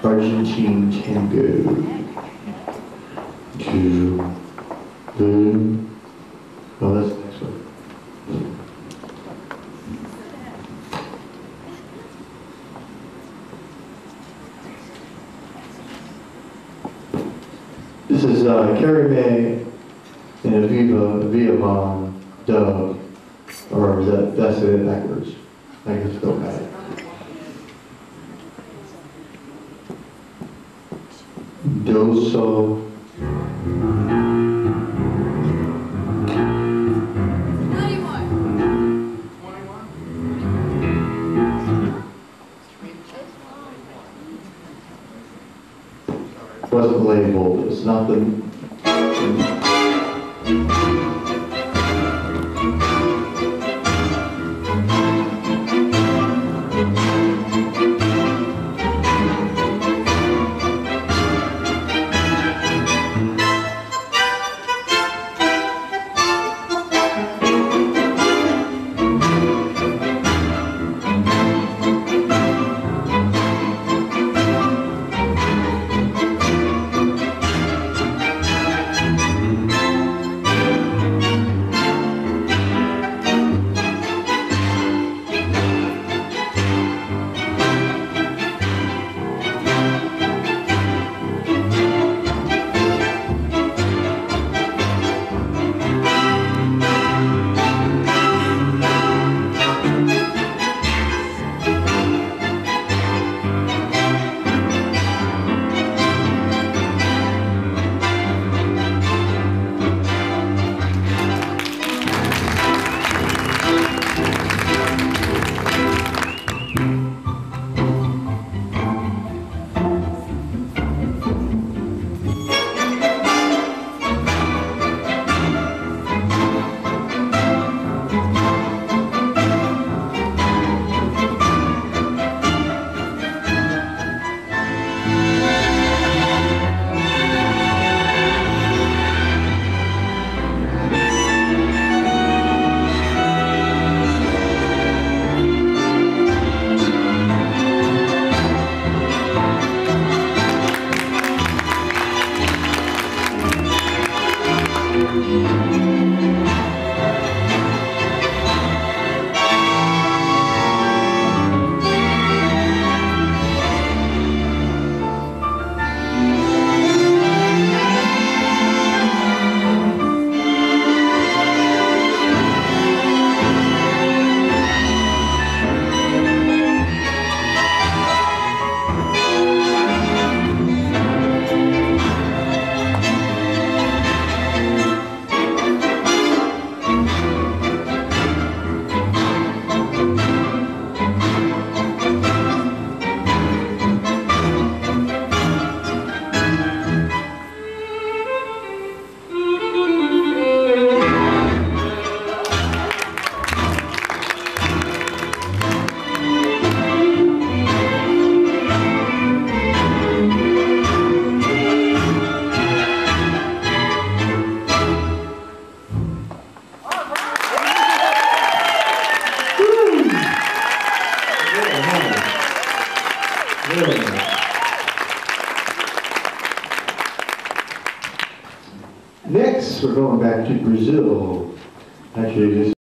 Argentine tango. To boom. Oh, that's the next one. This is Carrie Mae in a Viva Von dub, or that's it backwards. I guess go back. Do, so. Wasn't labeled. It's not the. Next, we're going back to Brazil. Actually, this